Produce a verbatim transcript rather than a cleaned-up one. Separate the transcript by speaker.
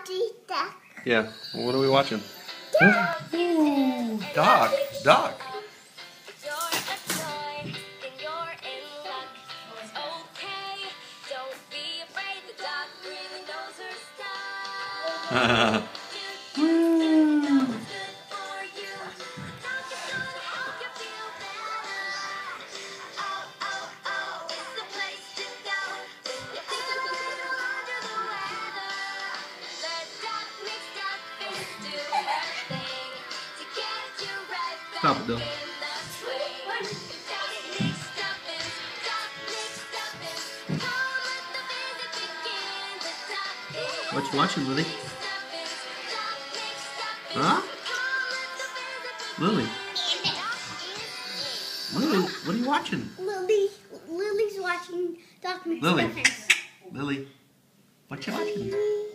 Speaker 1: watching Duck.
Speaker 2: Yeah. Well, what are we watching?
Speaker 1: Duck.
Speaker 2: Ooh, Doc. Doc. Stop it, though. What you watching, Lily? Huh? Lily? Lily, what are you watching?
Speaker 1: Lily, Lily's watching Doc
Speaker 2: Lily.
Speaker 1: McStuffins.
Speaker 2: Lily, what you watching?